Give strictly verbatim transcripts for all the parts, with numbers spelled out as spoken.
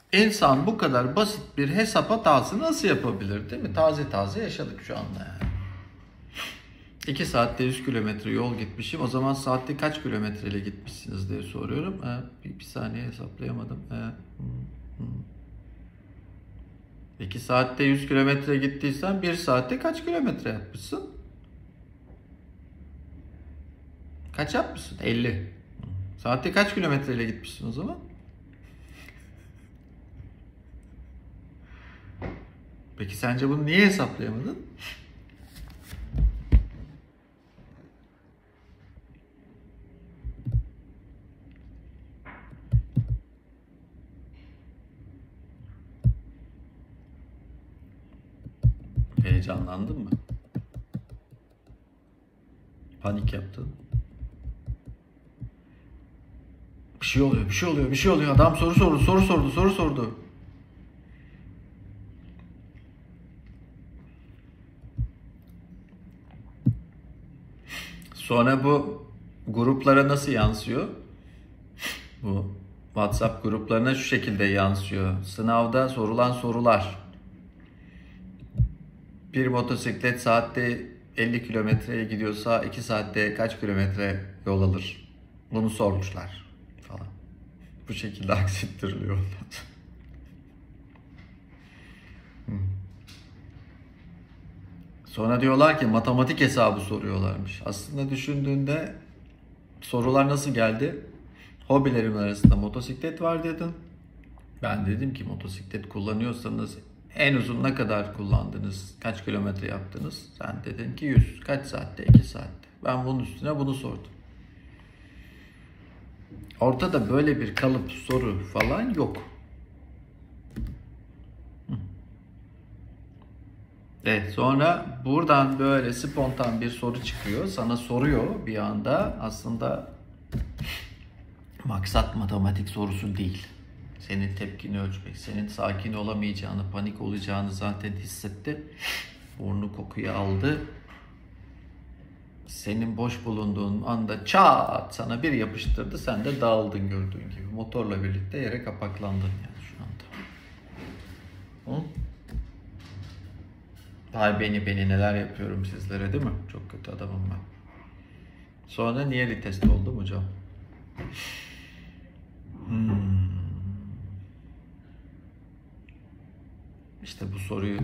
İnsan bu kadar basit bir hesap hatası nasıl yapabilir, değil mi? Taze taze yaşadık şu anda yani. iki saatte yüz kilometre yol gitmişim. O zaman saatte kaç kilometreyle gitmişsiniz diye soruyorum. Ee, bir, bir saniye hesaplayamadım. Ee, iki saatte yüz kilometre gittiysen bir saatte kaç kilometre yapmışsın? Kaç yapmışsın? elli. Saatte kaç kilometreyle gitmişsin o zaman? Peki sence bunu niye hesaplayamadın? Heyecanlandın mı? Panik yaptın. Bir şey oluyor, bir şey oluyor, bir şey oluyor. Adam soru sordu, soru sordu, soru sordu. Sonra bu gruplara nasıl yansıyor? Bu WhatsApp gruplarına şu şekilde yansıyor. Sınavda sorulan sorular. Bir motosiklet saatte elli kilometreye gidiyorsa iki saatte kaç kilometre yol alır? Bunu sormuşlar falan. Bu şekilde aksittiriliyor. Sonra diyorlar ki matematik hesabı soruyorlarmış. Aslında düşündüğünde sorular nasıl geldi? Hobilerim arasında motosiklet var dedin. Ben dedim ki motosiklet kullanıyorsanız en uzun ne kadar kullandınız? Kaç kilometre yaptınız? Sen dedin ki yüz. Kaç saatte? iki saatte. Ben bunun üstüne bunu sordum. Ortada böyle bir kalıp soru falan yok. Evet, sonra buradan böyle spontan bir soru çıkıyor. Sana soruyor bir anda. Aslında maksat matematik sorusu değil. Senin tepkini ölçmek, senin sakin olamayacağını, panik olacağını zaten hissetti. Burnu kokuyu aldı. Senin boş bulunduğun anda çat sana bir yapıştırdı. Sen de dağıldın gördüğün gibi. Motorla birlikte yere kapaklandın yani şu anda. Hı? Hay beni beni neler yapıyorum sizlere, değil mi? Çok kötü adamım ben. Sonra niyeli test oldum hocam. Hmm. İşte bu soruyu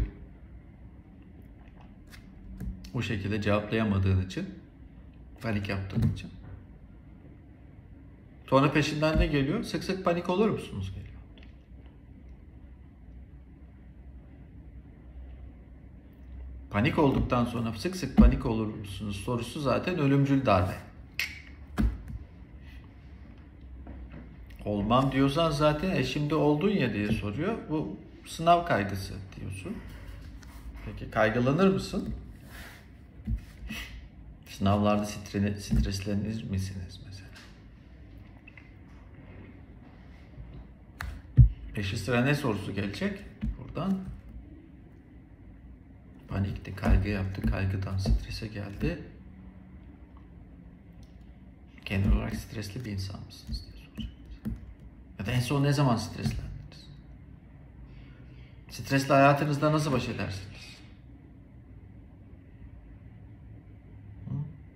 bu şekilde cevaplayamadığın için, panik yaptığın için. Sonra peşinden ne geliyor? Sık sık panik olur musunuz geliyor. Panik olduktan sonra sık sık panik olur musunuz sorusu zaten ölümcül darbe. Olmam diyorsan zaten e şimdi oldun ya diye soruyor. Bu sınav kaygısı diyorsun. Peki kaygılanır mısın? Sınavlarda streslenir misiniz mesela? Peşi sıra ne sorusu gelecek? Buradan panikti, kaygı yaptı, kaygıdan strese geldi. Genel olarak stresli bir insan mısınız diye soracak. Ya da en son ne zaman streslendiniz? Stresli hayatınızda nasıl baş edersiniz? Hı?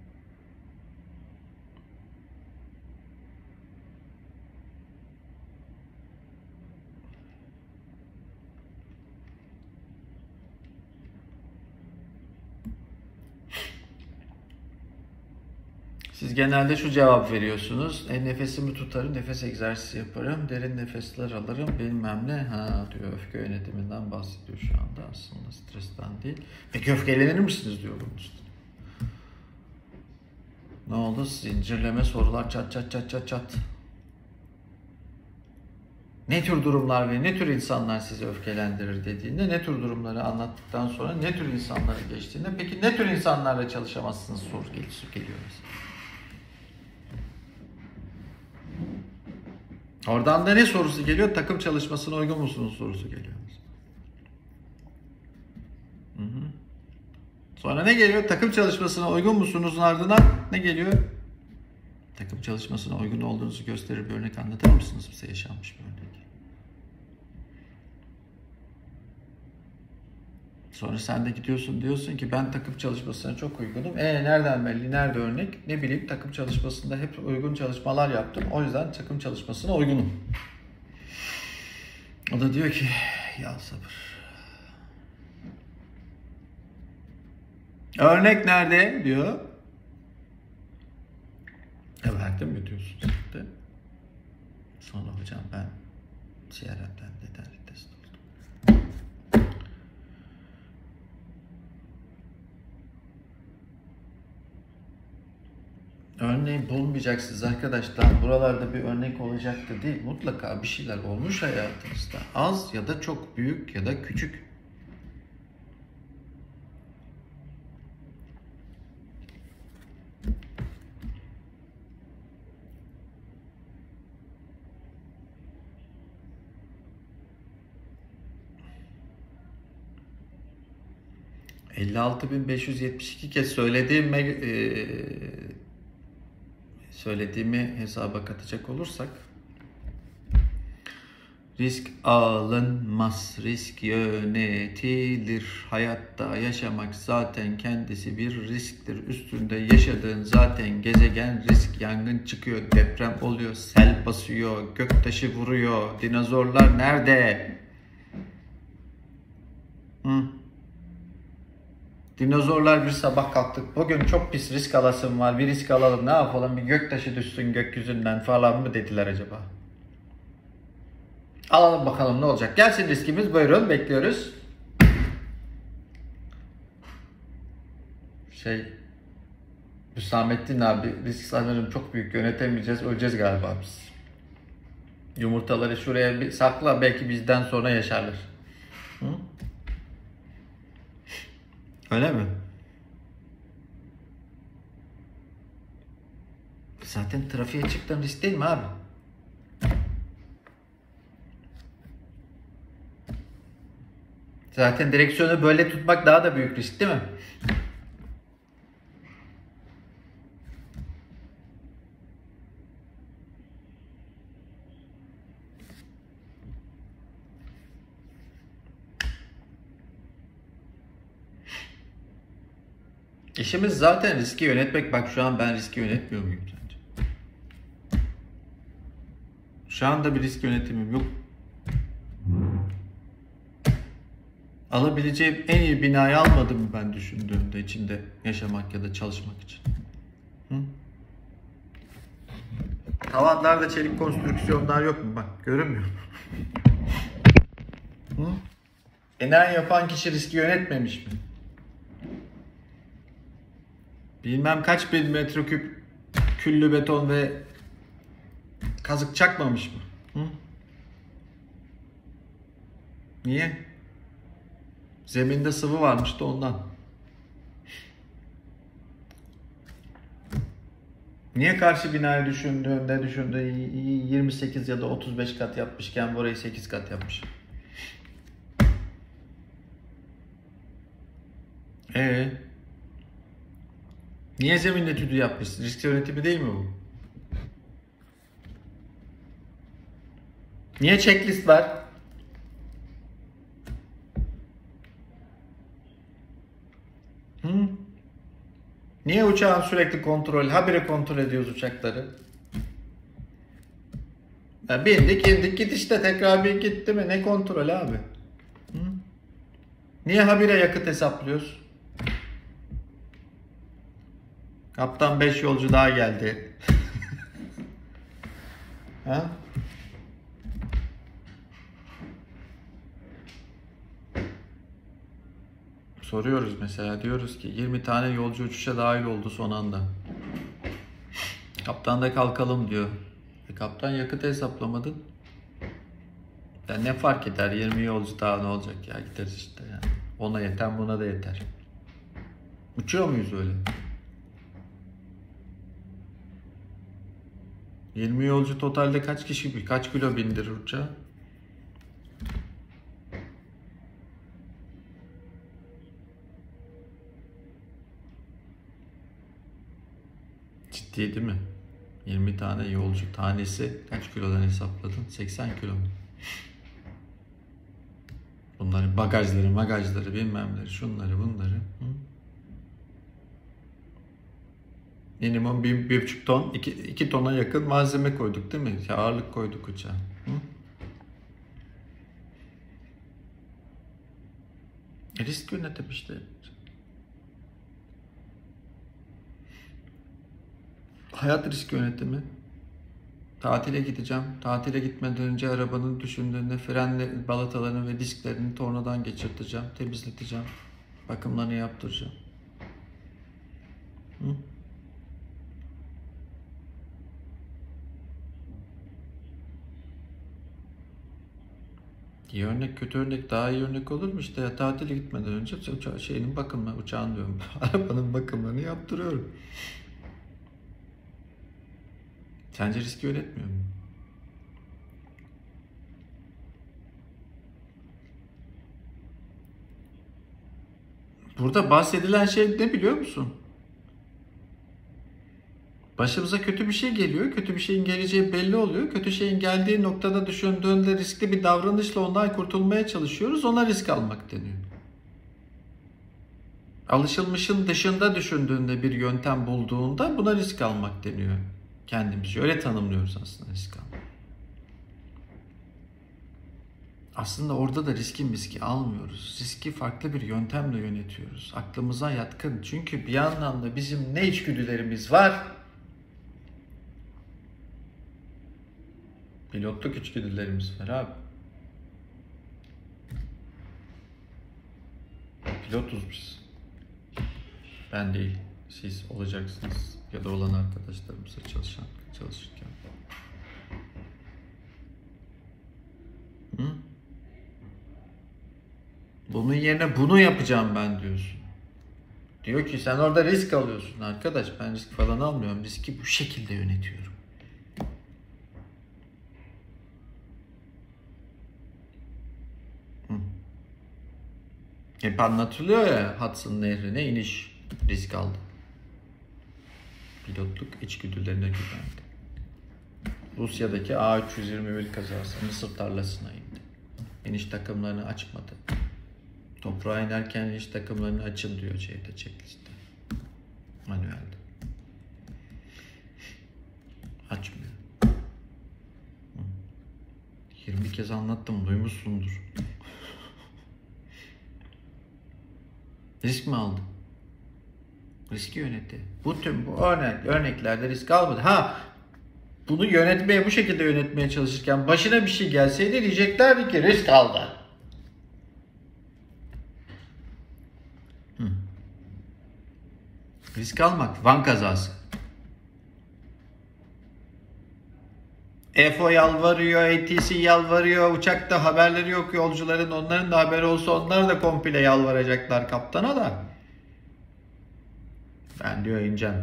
Siz genelde şu cevap veriyorsunuz. E, nefesimi tutarım, nefes egzersizi yaparım, derin nefesler alırım, bilmem ne. Ha diyor, öfke yönetiminden bahsediyor şu anda, aslında stresten değil. Peki öfkelenir misiniz diyor bunun üstüne. Ne oldu? Zincirleme sorular çat çat çat çat çat. Ne tür durumlar ve ne tür insanlar sizi öfkelendirir dediğinde, ne tür durumları anlattıktan sonra ne tür insanlara geçtiğinde, peki ne tür insanlarla çalışamazsınız soru geliyor mesela. Oradan da ne sorusu geliyor? Takım çalışmasına uygun musunuz sorusu geliyor. Hı hı. Sonra ne geliyor? Takım çalışmasına uygun musunuzun ardından ne geliyor? Takım çalışmasına uygun olduğunuzu gösterir bir örnek anlatır mısınız bize, yaşanmış bir örnek? Sonra sen de gidiyorsun diyorsun ki ben takım çalışmasına çok uygunum. E nereden belli? Nerede örnek? Ne bileyim takım çalışmasında hep uygun çalışmalar yaptım. O yüzden takım çalışmasına uygunum. O da diyor ki ya sabır. Örnek nerede diyor. E verdim mi diyorsun sen de. Sonra hocam ben C R M'den liderlik test oldum. Örneğin bulmayacaksınız arkadaşlar. Buralarda bir örnek olacaktı değil. Mutlaka bir şeyler olmuş hayatınızda. Az ya da çok, büyük ya da küçük. elli altı bin beş yüz yetmiş iki kez söylediğim e, söylediğimi hesaba katacak olursak risk alınmaz, risk yönetilir. Hayatta yaşamak zaten kendisi bir risktir. Üstünde yaşadığın zaten gezegen risk. Yangın çıkıyor, deprem oluyor, sel basıyor, göktaşı vuruyor. Dinozorlar nerede? Hı? Dinozorlar bir sabah kalktık. Bugün çok pis risk alasım var. Bir risk alalım. Ne yapalım? Bir göktaşı düşsün gökyüzünden falan mı dediler acaba? Alalım bakalım ne olacak. Gelsin riskimiz. Buyurun bekliyoruz. Şey Hüsamettin abi risk sanırım çok büyük yönetemeyeceğiz. Öleceğiz galiba biz. Yumurtaları şuraya bir sakla. Belki bizden sonra yaşarlar. Hı? Öyle mi? Zaten trafiğe çıktığın risk değil mi abi? Zaten direksiyonu böyle tutmak daha da büyük risk değil mi? İşimiz zaten riski yönetmek. Bak şu an ben riski yönetmiyor muyum sence? Şu anda bir risk yönetimim yok. Alabileceğim en iyi binayı almadım mı ben düşündüğümde içinde yaşamak ya da çalışmak için? Hı? Tavanlarda çelik konstrüksiyonlar yok mu? Bak görünmüyor mu? Hı? Enayi yapan kişi riski yönetmemiş mi? Bilmem kaç bin metreküp küllü beton ve kazık çakmamış mı? Hı? Niye? Zeminde sıvı varmış da ondan. Niye karşı binayı düşündüğünde düşündüğü yirmi sekiz ya da otuz beş kat yapmışken burayı sekiz kat yapmış? Ee, niye zemin etüdü yapmışsın? Risk yönetimi değil mi bu? Niye checklist var? Hı? Niye uçağın sürekli kontrol, habire kontrol ediyoruz uçakları? Ya bindik indik git işte tekrar bir gitti mi? Ne kontrol abi? Hı? Niye habire yakıt hesaplıyoruz? Kaptan beş yolcu daha geldi. Ha? Soruyoruz mesela diyoruz ki yirmi tane yolcu uçuşa dahil oldu son anda. Kaptan da kalkalım diyor. E kaptan yakıt hesaplamadın. Ya ne fark eder yirmi yolcu daha ne olacak ya gideriz işte yani. Ona yeter buna da yeter. Uçuyor muyuz öyle? yirmi yolcu totalde kaç kişi kaç kilo bindirir uçağa? Ciddi değil mi? yirmi tane yolcu tanesi kaç kilodan hesapladın? seksen kilo mu? Bunları bagajları, magajları, bilmemleri, şunları, bunları. Hı? Minimum bir, bir buçuk ton, iki, iki tona yakın malzeme koyduk değil mi? Ya ağırlık koyduk uçağa. Hı? E, risk yönetim işte. Hayat risk yönetimi. Tatile gideceğim. Tatile gitmeden önce arabanın düşündüğünde frenle balatalarını ve disklerini tornadan geçirteceğim. Temizleteceğim. Bakımlarını yaptıracağım. Hı? İyi örnek, kötü örnek, daha iyi örnek olur mu? İşte ya, tatile gitmeden önce uça şeyinin bakımını, uçağın diyorum, arabanın bakımlarını yaptırıyorum. Sence riski yönetmiyor mu? Burada bahsedilen şey ne biliyor musun? Başımıza kötü bir şey geliyor. Kötü bir şeyin geleceği belli oluyor. Kötü şeyin geldiği noktada düşündüğünde riskli bir davranışla ondan kurtulmaya çalışıyoruz. Ona risk almak deniyor. Alışılmışın dışında düşündüğünde bir yöntem bulduğunda buna risk almak deniyor. Kendimizi öyle tanımlıyoruz aslında risk almak. Aslında orada da riski miski almıyoruz. Riski farklı bir yöntemle yönetiyoruz. Aklımıza yatkın. Çünkü bir yandan da bizim ne içgüdülerimiz var? Pilotluk içgüdülerimiz var abi. Pilotuz biz. Ben değil. Siz olacaksınız. Ya da olan arkadaşlarımızla çalışan, çalışırken. Hı? Bunun yerine bunu yapacağım ben diyorsun. Diyor ki sen orada risk alıyorsun. Arkadaş ben risk falan almıyorum. Riski bu şekilde yönetiyorum. Hı. Hep anlatılıyor ya, Hudson Nehri'ne iniş, risk aldı. Pilotluk içgüdülerine güvendi. Rusya'daki A üç yüz yirmi bir kazası Mısır tarlasına indi. İniş takımlarını açmadı. Toprağa inerken iniş takımlarını açın diyor şeyde, checklistte. Manuelde. Açmıyor. yirmi kez anlattım, duymuşsundur. Risk mi aldı? Riski yönetti. Bu tüm bu örnek, örneklerde risk almadı. Ha, bunu yönetmeye, bu şekilde yönetmeye çalışırken başına bir şey gelseydi diyeceklerdi ki risk aldı. Hı. Risk almak, Van kazası. F O yalvarıyor, A T C yalvarıyor, uçakta haberleri yok yolcuların, onların da haberi olsa onlar da komple yalvaracaklar kaptana da. Ben diyor ineceğim.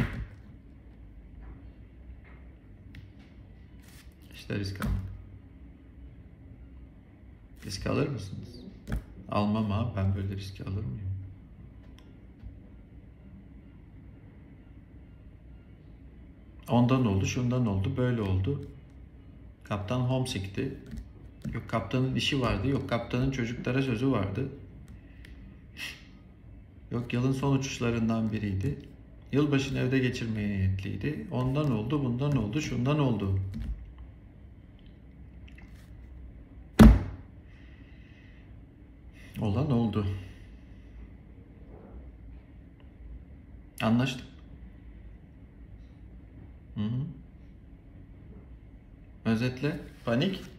İşte risk almak. Risk alır mısınız? Almam abi, ben böyle riski alır mıyım? Ondan oldu, şundan oldu, böyle oldu. Kaptan homesick'ti. Yok kaptanın işi vardı, yok kaptanın çocuklara sözü vardı. Yok yılın son uçuşlarından biriydi. Yılbaşını evde geçirmeye niyetliydi. Ondan oldu, bundan oldu, şundan oldu. Olan oldu. Anlaştık. Hı hı. Özetle panik.